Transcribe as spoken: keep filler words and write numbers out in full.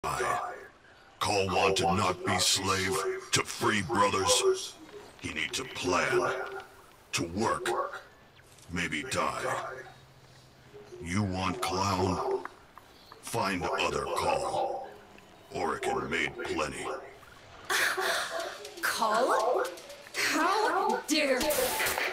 Khal want to not be slave to free brothers. He need to plan, to work, maybe die. You want clown? Find other Khal. Orican made plenty. Khal? How dare